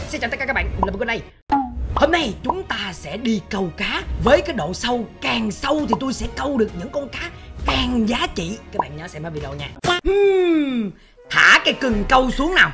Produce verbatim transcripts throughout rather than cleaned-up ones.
xin chào tất cả các bạn, mình là Bùi đây. Hôm nay chúng ta sẽ đi câu cá. Với cái độ sâu càng sâu thì tôi sẽ câu được những con cá càng giá trị. Các bạn nhớ xem hết video nha. hmm, Thả cái cần câu xuống nào.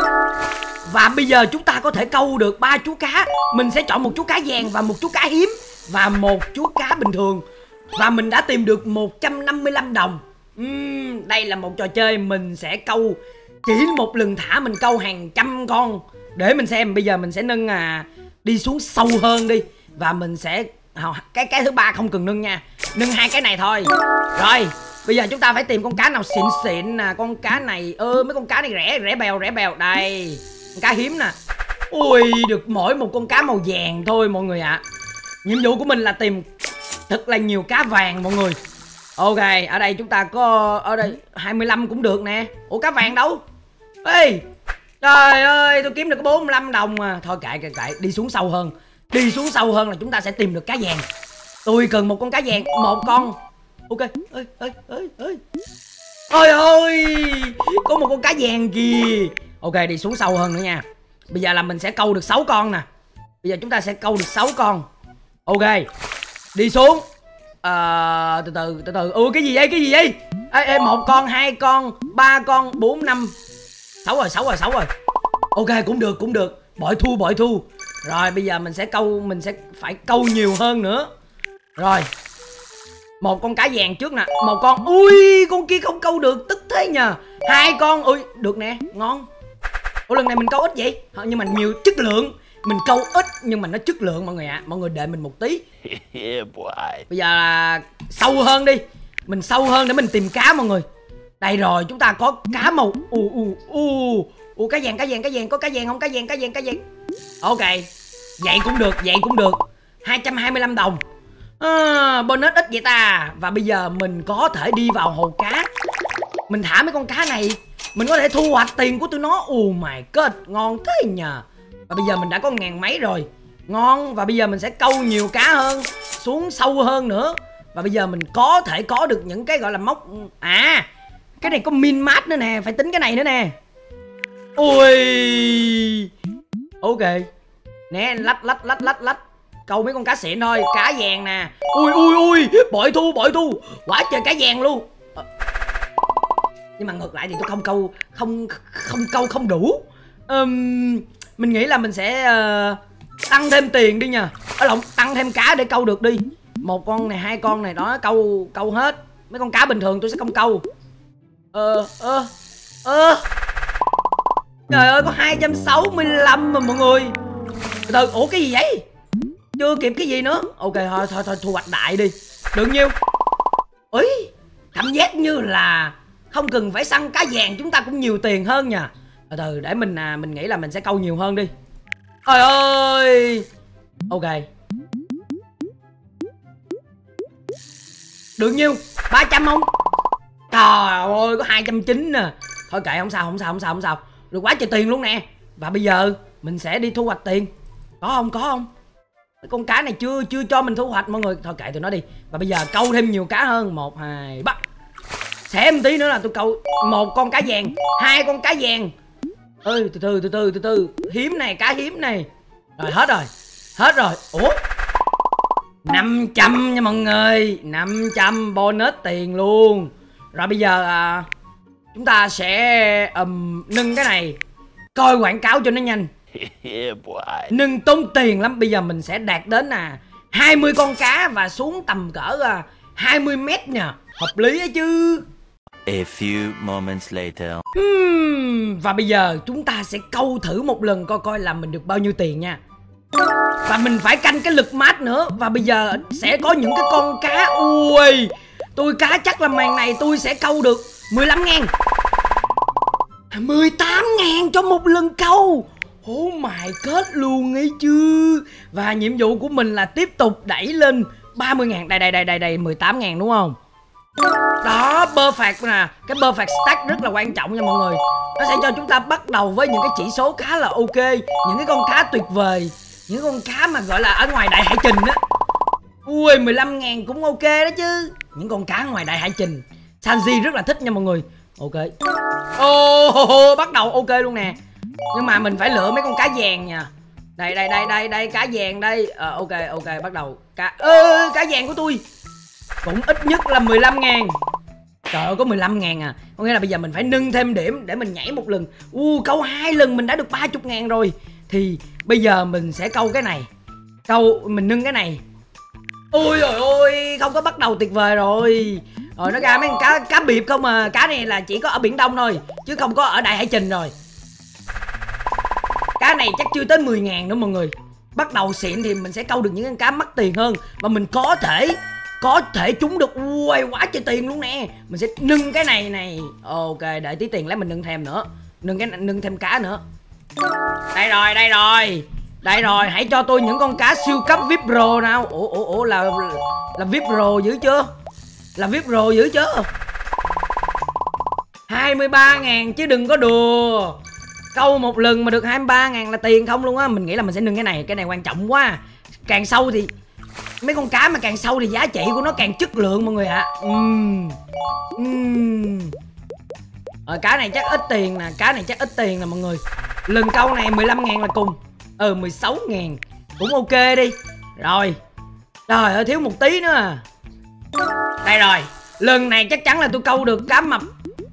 Và bây giờ chúng ta có thể câu được ba chú cá. Mình sẽ chọn một chú cá vàng và một chú cá hiếm và một chú cá bình thường. Và mình đã tìm được một trăm năm mươi lăm đồng. uhm, Đây là một trò chơi mình sẽ câu, chỉ một lần thả mình câu hàng trăm con. Để mình xem, bây giờ mình sẽ nâng à, đi xuống sâu hơn đi. Và mình sẽ cái cái thứ ba không cần nâng nha, nâng hai cái này thôi. Rồi bây giờ chúng ta phải tìm con cá nào xịn xịn nè. Con cá này ơ mấy con cá này rẻ rẻ bèo rẻ bèo. Đây con cá hiếm nè. Ui, được mỗi một con cá màu vàng thôi mọi người ạ. à. Nhiệm vụ của mình là tìm thật là nhiều cá vàng mọi người. Ok, ở đây chúng ta có, ở đây hai mươi lăm cũng được nè. Ủa cá vàng đâu? Ê, trời ơi, tôi kiếm được có bốn mươi lăm đồng mà. Thôi kệ kệ kệ, đi xuống sâu hơn. Đi xuống sâu hơn là chúng ta sẽ tìm được cá vàng. Tôi cần một con cá vàng, một con. Ok, ơi ơi ơi ơi. Ôi ơi, có một con cá vàng kìa. Ok, đi xuống sâu hơn nữa nha. Bây giờ là mình sẽ câu được sáu con nè. Bây giờ chúng ta sẽ câu được sáu con. Ok, đi xuống. À, từ từ từ từ. Ui, cái gì vậy, cái gì vậy? Ê, ê, một con, hai con, ba con, bốn, năm, sáu rồi, sáu rồi, sáu rồi. Ok, cũng được, cũng được. Bội thu, bội thu. Rồi bây giờ mình sẽ câu, mình sẽ phải câu nhiều hơn nữa. Rồi, một con cá vàng trước nè. Một con, ui, con kia không câu được, tức thế nhờ. Hai con, ui, được nè, ngon. Ủa lần này mình câu ít vậy? Nhưng mà nhiều chất lượng. Mình câu ít nhưng mà nó chất lượng mọi người ạ. à. Mọi người đợi mình một tí. Bây giờ là sâu hơn đi. Mình sâu hơn để mình tìm cá mọi người. Đây rồi, chúng ta có cá màu u u u u cá vàng, cá vàng, cá vàng, có cá vàng không? Cá vàng, cá vàng, cá vàng. Ok, vậy cũng được, vậy cũng được. Hai trăm hai mươi lăm đồng. à, Bonus ít vậy ta. Và bây giờ mình có thể đi vào hồ cá. Mình thả mấy con cá này, mình có thể thu hoạch tiền của tụi nó. Oh my god, ngon thế nhờ. Và bây giờ mình đã có ngàn mấy rồi. Ngon. Và bây giờ mình sẽ câu nhiều cá hơn, xuống sâu hơn nữa. Và bây giờ mình có thể có được những cái gọi là móc. À, cái này có min mát nữa nè, phải tính cái này nữa nè. Ui, ok. Nè, lách lách lách lách lách. Câu mấy con cá xịn thôi. Cá vàng nè. Ui ui ui, bội thu bội thu. Quá trời cá vàng luôn. à. Nhưng mà ngược lại thì tôi không câu, Không không câu không đủ. um, Mình nghĩ là mình sẽ uh, tăng thêm tiền đi nha. Ở lộn, tăng thêm cá để câu được đi. Một con này, hai con này đó, câu câu hết. Mấy con cá bình thường tôi sẽ không câu. Ờ ơ ơ Trời ơi, có hai trăm sáu mươi lăm mà mọi người. Từ ủa cái gì vậy? Chưa kịp cái gì nữa. Ok thôi thôi thôi thu hoạch đại đi. Được nhiêu? Ý, cảm giác như là không cần phải săn cá vàng chúng ta cũng nhiều tiền hơn nha. Từ từ để mình à, mình nghĩ là mình sẽ câu nhiều hơn đi. Trời ơi. Ok. Được nhiêu? ba trăm không? Trời ơi, có hai trăm chín nè. Thôi kệ, không sao, không sao, không sao, không sao. Được quá trời tiền luôn nè. Và bây giờ mình sẽ đi thu hoạch tiền. Có không, có không? Con cá này chưa chưa cho mình thu hoạch mọi người. Thôi kệ tụi nó đi. Và bây giờ câu thêm nhiều cá hơn. Một, hai, ba. Sẽ một tí nữa là tôi câu một con cá vàng, hai con cá vàng. Ơi, từ từ, từ từ, từ từ. Hiếm này, cá hiếm này. Rồi, hết rồi. Hết rồi. Ủa? năm trăm nha mọi người. năm trăm bonus tiền luôn. Rồi bây giờ à, chúng ta sẽ um, nâng cái này. Coi quảng cáo cho nó nhanh. Nâng tốn tiền lắm. Bây giờ mình sẽ đạt đến à hai mươi con cá và xuống tầm cỡ à, hai mươi mét nha. Hợp lý ấy chứ. A few moments later. Hmm, và bây giờ chúng ta sẽ câu thử một lần coi coi là mình được bao nhiêu tiền nha. Và mình phải canh cái lực mát nữa. Và bây giờ sẽ có những cái con cá. Ui, tôi cá chắc là màn này tôi sẽ câu được mười lăm ngàn, mười tám ngàn cho một lần câu. Oh my god luôn ấy chứ. Và nhiệm vụ của mình là tiếp tục đẩy lên ba mươi ngàn. Đây đây đây đây đây, mười tám ngàn đúng không? Đó, perfect nè. Cái perfect stack rất là quan trọng nha mọi người. Nó sẽ cho chúng ta bắt đầu với những cái chỉ số khá là ok. Những cái con cá tuyệt vời. Những con cá mà gọi là ở ngoài đại hải trình á. Ui, mười lăm ngàn cũng ok đó chứ. Những con cá ngoài đại hải trình Sanji rất là thích nha mọi người. Ok. Ô, oh, oh, oh, bắt đầu ok luôn nè. Nhưng mà mình phải lựa mấy con cá vàng nha. Đây đây đây đây đây cá vàng đây. Ờ ok ok bắt đầu. Cá ơ cá vàng của tôi cũng ít nhất là mười lăm ngàn. Trời ơi có mười lăm ngàn à. Có nghĩa là bây giờ mình phải nâng thêm điểm để mình nhảy một lần. U câu hai lần mình đã được ba mươi ngàn rồi. Thì bây giờ mình sẽ câu cái này. Câu mình nâng cái này. Ôi trời ơi không có bắt đầu tuyệt vời rồi. Rồi nó ra mấy con cá cá biệp không à. Cá này là chỉ có ở Biển Đông thôi chứ không có ở Đại Hải Trình rồi. Cá này chắc chưa tới mười ngàn nữa mọi người. Bắt đầu xịn thì mình sẽ câu được những con cá mắc tiền hơn. Và mình có thể Có thể trúng được. Ui quá trời tiền luôn nè. Mình sẽ nâng cái này này. Ok đợi tí tiền lấy mình nâng thêm nữa. Nâng cái nâng thêm cá nữa. Đây rồi đây rồi. Đây rồi hãy cho tôi những con cá siêu cấp vê i pê Pro nào. Ủa ủa ủa là Là vê i pê Pro dữ chưa? Là vê i pê Pro dữ chưa? hai mươi ba ngàn chứ đừng có đùa. Câu một lần mà được hai mươi ba ngàn là tiền không luôn á. Mình nghĩ là mình sẽ nâng cái này. Cái này quan trọng quá. Càng sâu thì mấy con cá mà càng sâu thì giá trị của nó càng chất lượng mọi người ạ. uhm. uhm. Ờ, cá này chắc ít tiền nè. Cá này chắc ít tiền nè mọi người. Lần câu này mười lăm ngàn là cùng. Ừ mười sáu ngàn cũng ok đi. Rồi. Trời ơi thiếu một tí nữa à. Đây rồi. Lần này chắc chắn là tôi câu được cá mập.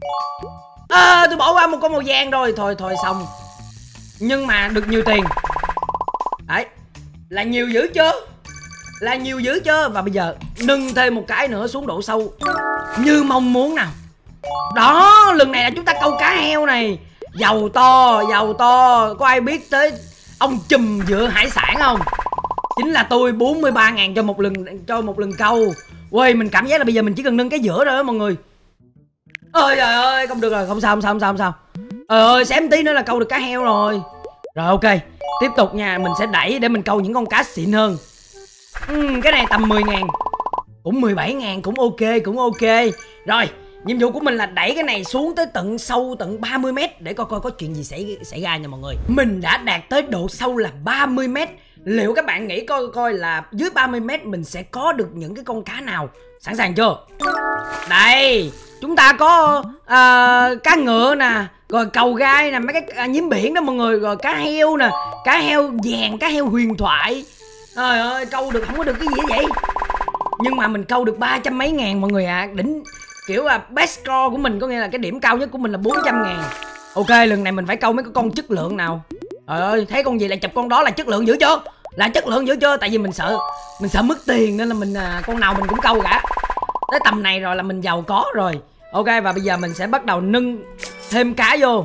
À, tôi bỏ qua một con màu vàng rồi. Thôi thôi xong. Nhưng mà được nhiều tiền. Đấy. Là nhiều dữ chưa? Là nhiều dữ chưa? Và bây giờ nâng thêm một cái nữa xuống độ sâu như mong muốn nào. Đó. Lần này là chúng ta câu cá heo này. Giàu to. Giàu to. Có ai biết tới ông chùm dựa hải sản không? Chính là tôi. Bốn mươi ba ngàn cho một lần Cho một lần câu. Ui mình cảm giác là bây giờ mình chỉ cần nâng cái giữa rồi đó mọi người. Ôi trời ơi không được rồi. Không sao không sao không sao không sao. Trời ơi xém tí nữa là câu được cá heo rồi. Rồi ok. Tiếp tục nha. Mình sẽ đẩy để mình câu những con cá xịn hơn. uhm, Cái này tầm mười ngàn. Cũng mười bảy ngàn. Cũng ok cũng ok. Rồi nhiệm vụ của mình là đẩy cái này xuống tới tận sâu tận ba mươi mét. Để coi coi có chuyện gì xảy, xảy ra nha mọi người. Mình đã đạt tới độ sâu là ba mươi mét. Liệu các bạn nghĩ coi coi là dưới ba mươi mét mình sẽ có được những cái con cá nào? Sẵn sàng chưa? Đây. Chúng ta có uh, cá ngựa nè. Rồi cầu gai nè. Mấy cái uh, nhím biển đó mọi người. Rồi cá heo nè. Cá heo vàng. Cá heo huyền thoại. Trời ơi câu được không có được cái gì vậy. Nhưng mà mình câu được ba trăm mấy ngàn mọi người ạ. À. Đỉnh. Kiểu là best score của mình. Có nghĩa là cái điểm cao nhất của mình là bốn trăm ngàn. Ok lần này mình phải câu mấy cái con chất lượng nào. Trời ơi thấy con gì lại chụp con đó là chất lượng dữ chưa? Là chất lượng dữ chưa? Tại vì mình sợ Mình sợ mất tiền nên là mình à, con nào mình cũng câu cả. Tới tầm này rồi là mình giàu có rồi. Ok và bây giờ mình sẽ bắt đầu nâng thêm cá vô.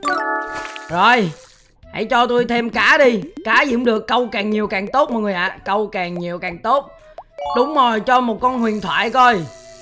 Rồi. Hãy cho tôi thêm cá đi. Cá gì cũng được. Câu càng nhiều càng tốt mọi người ạ. À. Câu càng nhiều càng tốt. Đúng rồi cho một con huyền thoại coi.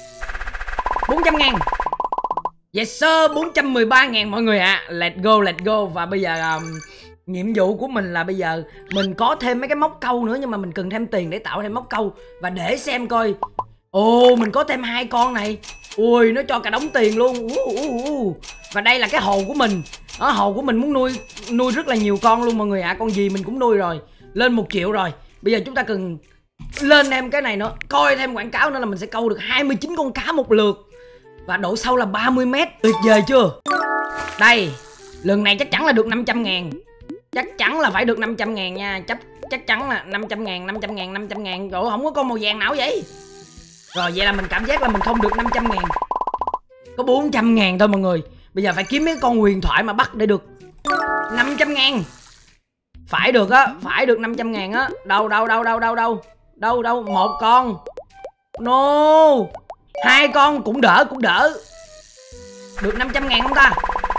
Bốn trăm ngàn. Yes sir. Bốn trăm mười ba ngàn mọi người ạ. À. Let's go let's go. Và bây giờ um, nhiệm vụ của mình là bây giờ mình có thêm mấy cái móc câu nữa. Nhưng mà mình cần thêm tiền để tạo thêm móc câu. Và để xem coi. Ồ mình có thêm hai con này. Ui nó cho cả đống tiền luôn. uh, uh, uh. Và đây là cái hồ của mình. Đó, hồ của mình muốn nuôi Nuôi rất là nhiều con luôn mọi người ạ. À. Con gì mình cũng nuôi rồi. Lên một triệu rồi. Bây giờ chúng ta cần lên thêm cái này nữa. Coi thêm quảng cáo nữa là mình sẽ câu được hai mươi chín con cá một lượt. Và độ sâu là ba mươi mét. Tuyệt vời chưa? Đây. Lần này chắc chắn là được năm trăm ngàn. Chắc chắn là phải được năm trăm ngàn nha. Chắc chắc chắn là năm trăm ngàn, năm trăm ngàn, năm trăm ngàn. Trời ơi, không có con màu vàng nào vậy. Rồi vậy là mình cảm giác là mình không được năm trăm ngàn. Có bốn trăm ngàn thôi mọi người. Bây giờ phải kiếm mấy con huyền thoại mà bắt để được năm trăm ngàn. Phải được á. Phải được năm trăm ngàn á. Đâu đâu đâu đâu đâu đâu. Đâu đâu. Một con. No. Hai con cũng đỡ cũng đỡ. Được năm trăm ngàn không ta?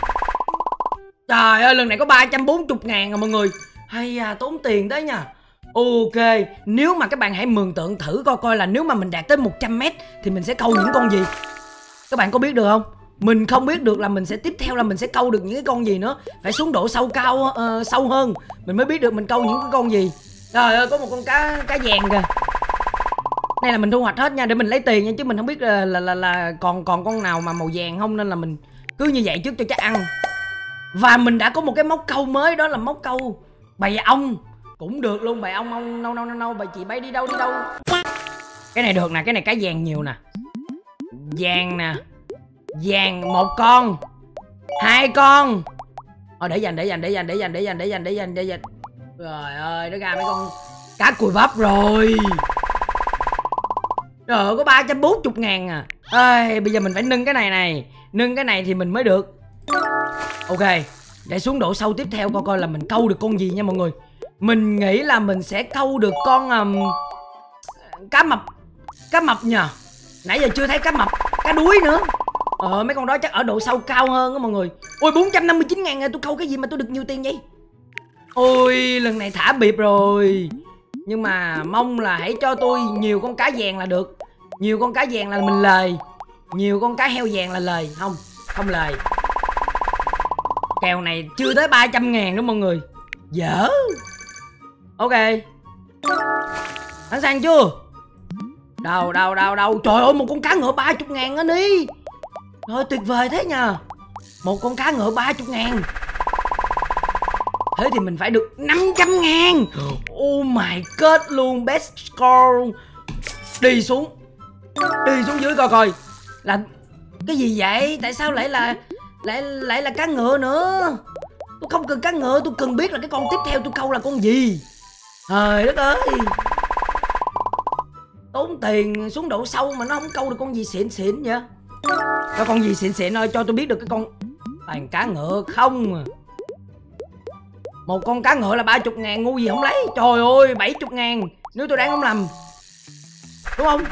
Trời ơi lần này có ba trăm bốn mươi ngàn à mọi người. Hay à tốn tiền đấy nha. Ok. Nếu mà các bạn hãy mường tượng thử coi coi là nếu mà mình đạt tới một trăm mét thì mình sẽ câu những con gì. Các bạn có biết được không? Mình không biết được là mình sẽ tiếp theo là mình sẽ câu được những cái con gì nữa. Phải xuống độ sâu cao uh, sâu hơn mình mới biết được mình câu những cái con gì. Trời ơi có một con cá cá vàng kìa. Này là mình thu hoạch hết nha để mình lấy tiền nha. Chứ mình không biết là là, là, là còn còn con nào mà màu vàng không. Nên là mình cứ như vậy trước cho chắc ăn. Và mình đã có một cái móc câu mới. Đó là móc câu bầy ong. Cũng được luôn. Bầy ong ong nâu nâu nâu nâu. Bầy chị bay đi đâu đi đâu. Cái này được nè. Cái này cá vàng nhiều nè. Vàng nè. Vàng một con. Hai con. Thôi để dành để dành để dành để dành để dành để dành để dành để dành. Trời ơi, nó ra mấy con cá cùi bắp rồi. Trời ơi, có ba trăm bốn mươi ngàn à. Ê, bây giờ mình phải nâng cái này này. Nâng cái này thì mình mới được. Ok, để xuống độ sâu tiếp theo coi coi là mình câu được con gì nha mọi người. Mình nghĩ là mình sẽ câu được con um, cá mập. Cá mập nhờ. Nãy giờ chưa thấy cá mập. Cá đuối nữa. Ờ mấy con đó chắc ở độ sâu cao hơn á mọi người. Ôi bốn trăm năm mươi chín ngàn, tôi câu cái gì mà tôi được nhiều tiền vậy? Ôi lần này thả bịp rồi. Nhưng mà mong là hãy cho tôi nhiều con cá vàng là được. Nhiều con cá vàng là mình lời. Nhiều con cá heo vàng là lời. Không, không lời. Kèo này chưa tới ba trăm ngàn đó mọi người. Dở. Ok, sẵn sàng chưa? Đâu đâu đâu đâu. Trời ơi một con cá ngựa ba mươi ngàn anh đi. Trời tuyệt vời thế nhờ. Một con cá ngựa ba mươi ngàn. Thế thì mình phải được năm trăm ngàn. Oh my god luôn. Best score luôn. Đi xuống. Đi xuống dưới coi coi. Là cái gì vậy? Tại sao lại là Lại lại là cá ngựa nữa? Tôi không cần cá ngựa. Tôi cần biết là cái con tiếp theo tôi câu là con gì. Trời đất ơi. Tốn tiền xuống độ sâu mà nó không câu được con gì xịn xịn vậy. Cho con gì xịn xịn ơi. Cho tôi biết được cái con. Toàn cá ngựa không à. Một con cá ngựa là ba mươi ngàn. Ngu gì không lấy. Trời ơi bảy mươi ngàn. Nếu tôi đoán không lầm. Đúng không?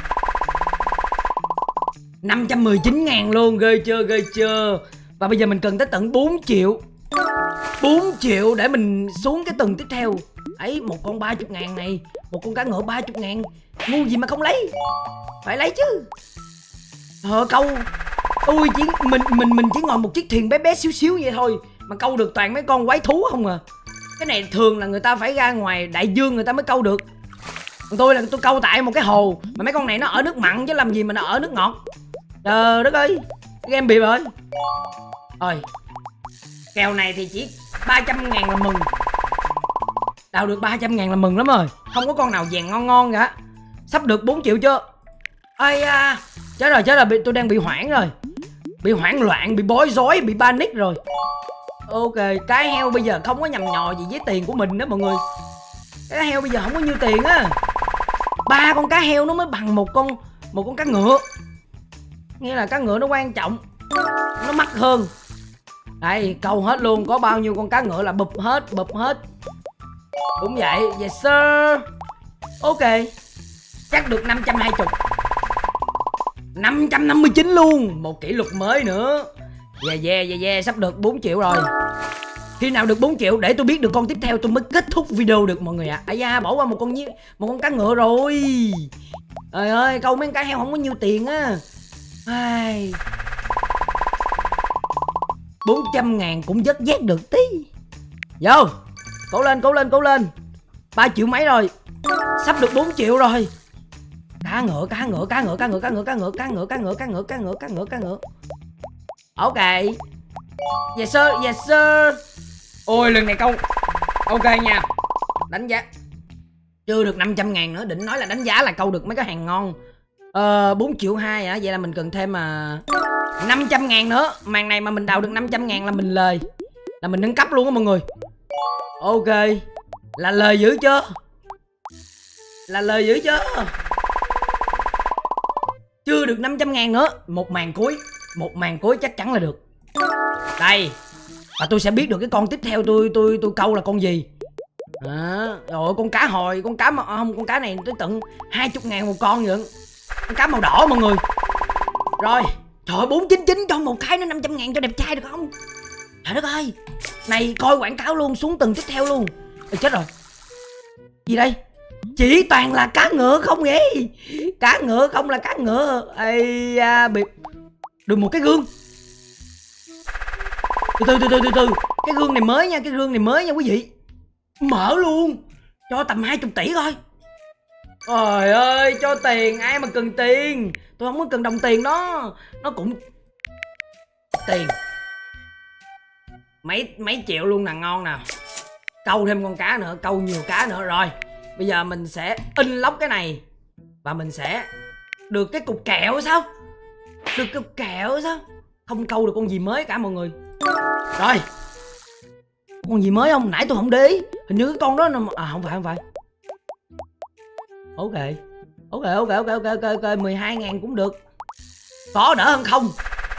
năm trăm mười chín ngàn luôn. Ghê chưa ghê chưa. Và bây giờ mình cần tới tận bốn triệu. Bốn triệu để mình xuống cái tầng tiếp theo. Ấy một con ba mươi ngàn này. Một con cá ngựa ba mươi ngàn. Ngu gì mà không lấy. Phải lấy chứ. Ờ câu. Tôi chỉ mình mình mình chỉ ngồi một chiếc thuyền bé bé xíu xíu vậy thôi mà câu được toàn mấy con quái thú không à. Cái này thường là người ta phải ra ngoài đại dương người ta mới câu được. Còn tôi là tôi câu tại một cái hồ mà mấy con này nó ở nước mặn chứ làm gì mà nó ở nước ngọt. Trời đất ơi. Game bị rồi. Rồi. Kèo này thì chỉ ba trăm ngàn là mừng. Đào được ba trăm ngàn là mừng lắm rồi. Không có con nào vàng ngon ngon cả. Sắp được bốn triệu chưa? Ây da. Chết rồi chết rồi. Tôi đang bị hoảng rồi. Bị hoảng loạn. Bị bối rối. Bị panic rồi. Ok. Cái heo bây giờ không có nhầm nhò gì với tiền của mình đó mọi người. Cái heo bây giờ không có nhiêu tiền á. Ba con cá heo nó mới bằng một con Một con cá ngựa. Nghĩa là cá ngựa nó quan trọng. Nó mắc hơn. Đây câu hết luôn. Có bao nhiêu con cá ngựa là bụp hết. Bụp hết. Đúng vậy. Yes sir. Ok. Chắc được năm trăm hai mươi. năm trăm năm mươi chín luôn. Một kỷ lục mới nữa. Yeah yeah yeah yeah. Sắp được bốn triệu rồi. Khi nào được bốn triệu để tôi biết được con tiếp theo tôi mới kết thúc video được mọi người ạ. À. Ây da bỏ qua một con một con cá ngựa rồi. Trời ơi câu mấy con cá heo không có nhiều tiền á. Ai... bốn trăm ngàn cũng vớt vát được tí. Vô. Cố lên cố lên cố lên. ba triệu mấy rồi. Sắp được bốn triệu rồi. Cá ngựa cá ngựa cá ngựa cá ngựa cá ngựa cá ngựa cá ngựa cá ngựa cá ngựa cá ngựa cá ngựa cá ngựa. Ok. Yes sir yes sir. Ôi lần này câu. Ok nha. Đánh giá. Chưa được năm trăm ngàn nữa. Định nói là đánh giá là câu được mấy cái hàng ngon. Ờ bốn triệu hai hả? Vậy là mình cần thêm mà năm trăm ngàn nữa. Màn này mà mình đào được năm trăm ngàn là mình lời. Là mình nâng cấp luôn á mọi người. Ok. Là lời dữ chưa? Là lời dữ chưa? Chưa được năm trăm ngàn nữa. Một màn cuối. Một màn cuối chắc chắn là được. Đây. Và tôi sẽ biết được cái con tiếp theo tôi tôi tôi câu là con gì. À, rồi con cá hồi. Con cá mà không. Con cá này tới tận hai mươi ngàn một con vậy. Con cá màu đỏ mọi người. Rồi. Trời ơi bốn chín chín cho một cái nó năm trăm ngàn cho đẹp trai được không? Trời đất ơi. Này coi quảng cáo luôn. Xuống tầng tiếp theo luôn. Ê, chết rồi. Gì đây? Chỉ toàn là cá ngựa không vậy? Cá ngựa không là cá ngựa. Ây da bị. Được một cái gương. Từ từ từ từ từ từ. Cái gương này mới nha. Cái gương này mới nha quý vị. Mở luôn. Cho tầm hai mươi tỷ coi. Trời ơi cho tiền. Ai mà cần tiền. Tôi không có cần đồng tiền đó. Nó cũng tiền. Mấy mấy triệu luôn nè. Ngon nè. Câu thêm con cá nữa. Câu nhiều cá nữa. Rồi bây giờ mình sẽ in lóc cái này. Và mình sẽ được cái cục kẹo sao? Được cục kẹo sao? Không câu được con gì mới cả mọi người. Rồi Con gì mới không? Nãy tôi không để ý. Hình như cái con đó nằm... À không phải không phải. Ok. Ok ok ok ok ok ok mười hai ngàn cũng được. Có đỡ hơn không?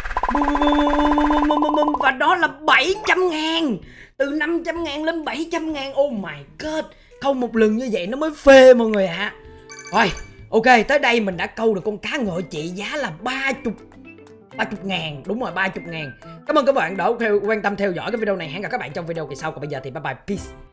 Và đó là bảy trăm ngàn. Từ năm trăm ngàn lên bảy trăm ngàn. Oh my god. Câu một lần như vậy nó mới phê mọi người ạ. À. Rồi ok, tới đây mình đã câu được con cá ngựa trị giá là ba mươi ba mươi ngàn. Đúng rồi, ba mươi ngàn. Cảm ơn các bạn đã theo, quan tâm theo dõi cái video này. Hẹn gặp các bạn trong video kỳ sau. Còn bây giờ thì bye bye, peace.